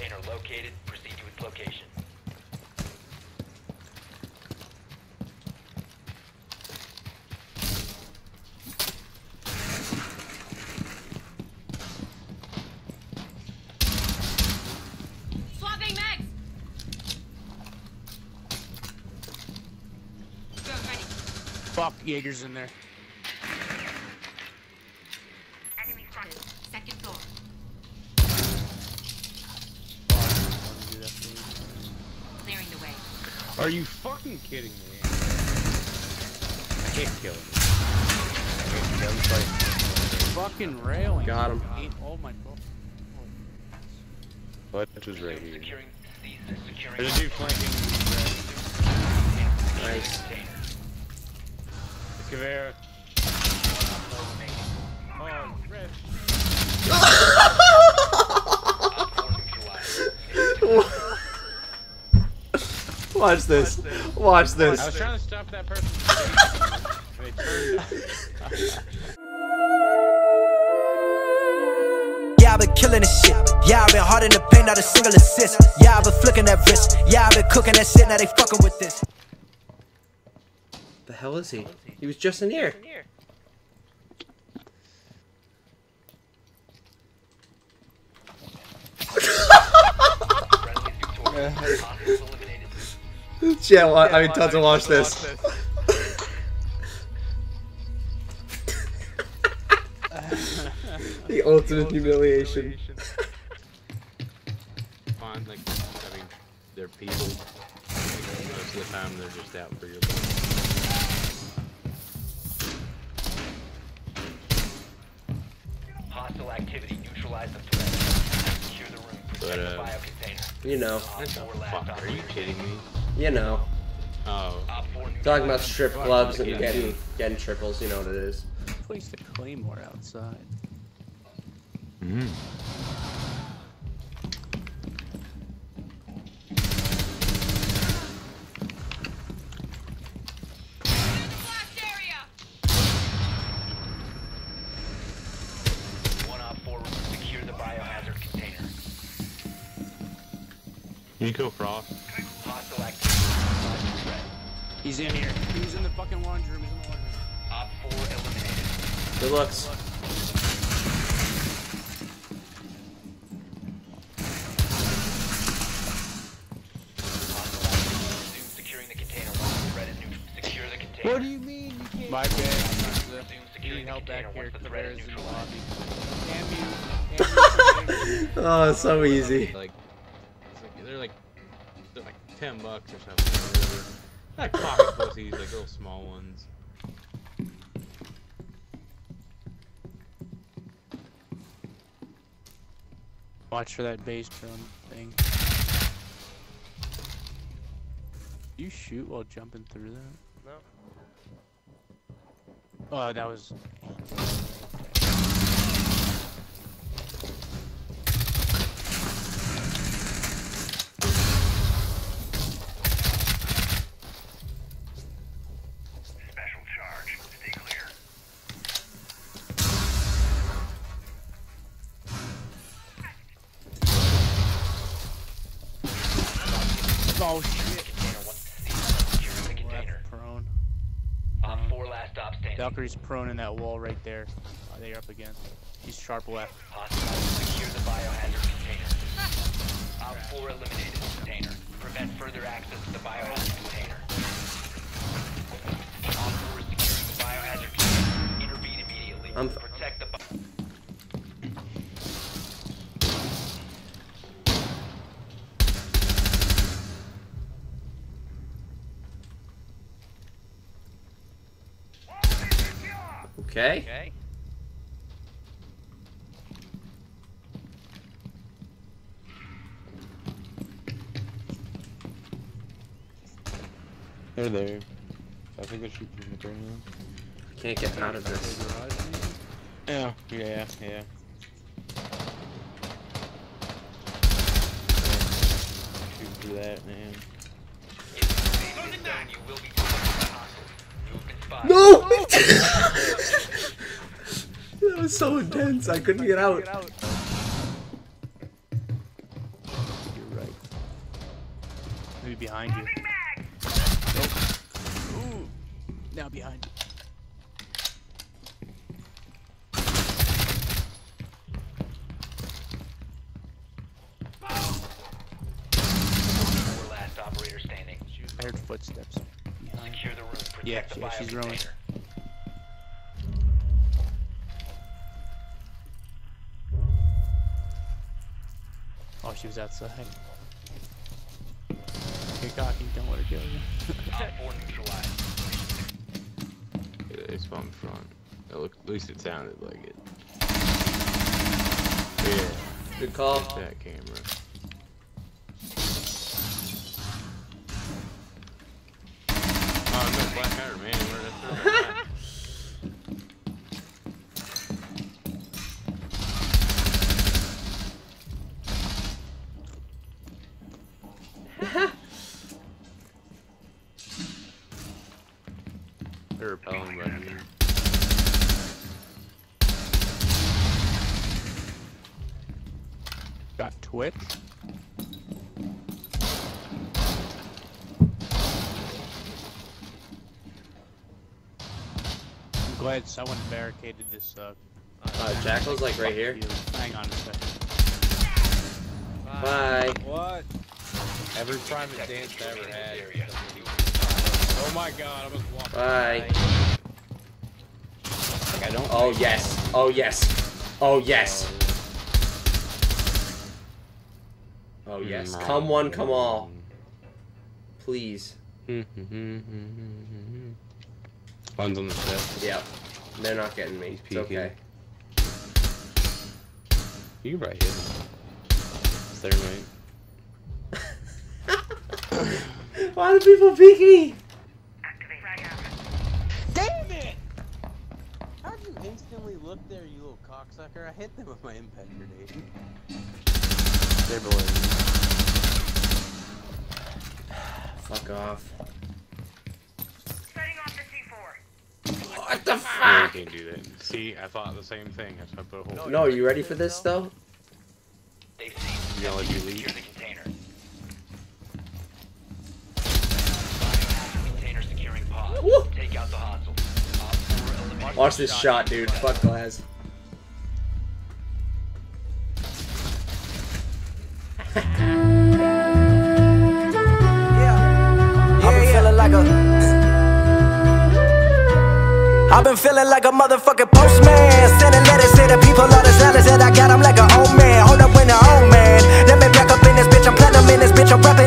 container located. Proceed to its location. Swapping mags. Go, ready. Fuck, Jaeger's in there. Enemy spotted. Second floor. Clearing the way. Are you fucking kidding me? I can't kill him. Fucking railing. Got him. Oh my god. What was right here? Securing. Securing. There's a dude flanking. Nice. Caveira. Oh, red. Watch this. Watch this. I was trying to stop that person. They turned. Yeah, I've been killing this shit. Yeah, I've been hard in the paint, not a single assist. Yeah, I've been flicking that wrist. Yeah, I've been cooking that shit, now they fucking with this. The hell is he? He was just in here. Yeah, I mean, tons to watch this. The ultimate humiliation. Fine, like, I mean, they're people. Like, most of the time, they're just out for your blood. Hostile activity. Neutralize the threat. Secure the room. Protect the bio container. You know. Op 4 last Fuck, are operator. you kidding me? You know. Oh. Op 4 Talking about strip clubs and Yeah. getting triples, you know what it is. Place the claymore outside. Blast area. One Op 4 secure the biohazard container. You go frost. Hostile activity. Threat. He's in here. He's in the fucking laundry room. He's in the laundry room. Op 4 eliminated. Good looks. Hostile activity. Resume securing the container once the threat is neutral. Secure the container. What do you mean you can't? My bad. Resume You securing need the help container back here. once the threat Caveira's is in the neutralized. lobby. Damn you. Oh, so easy. Like, they're like $10 or something. Like pocket pussies, like little small ones. Watch for that base drone thing. You shoot while jumping through that? No. Oh, that was. Special charge. Stay clear. Oh shit! Container once securing the container. Left prone. Op 4 last stop standing. Valkyrie's prone in that wall right there. That you're up against. He's sharp left. Hostile secure the biohazard container. Op 4 eliminated the container. Prevent further access to the biohazard container. Op 4 is securing the biohazard container. Intervene immediately. Protect the Okay. They're there. I think they're shooting from the ground. Can't get out of this. Yeah. Shooting through that, man. You will be detected by hostiles. You have been spotted. No! That was so intense. I couldn't get out. be behind you. Ooh. Now behind you. Four last operator standing. I heard footsteps behind. Secure the room. Protect Yeah, the yeah, bio she's rolling. container. Oh, she was outside. You're cocky, don't let her kill you. Op 4 neutralized. They spawned in front. At least it sounded like it. Yeah. Good call. Get that camera. Oh no, Black Iron Man, where did I throw that? They're repelling by me. Got Twitch. I'm glad someone barricaded this. Jackal's like right here. Hang on a second. Bye. What? Every private dance I ever had. Oh my god, I was walking. Bye. Like, I don't. Oh yes. Oh yes. Oh yes. Oh yes. Come one, come all. Please. One's on the step. Yep. They're not getting me. It's okay. You right here. It's there, mate. Why do people peek me? Damn it! How'd you instantly look there, you little cocksucker? I hit them with my impact grenade. They're below you. Fuck off. Setting off the C4. What the Yeah, fuck? you can't do that. See, I thought the same thing. That's why I put a hole. No, are you ready for this though? They ceased. You gonna let you Secure leave? the container. Biohazard container securing pod. Woo! Take out the hostile. Op 4 eliminated. Watch this shot, dude. Fuck glass. I've been feeling like a motherfucking postman, sending letters to the people, all the sellers that I got, I'm like an old man. Hold up when the old man, let me back up in this bitch, I'm platinum in this bitch, I'm rapping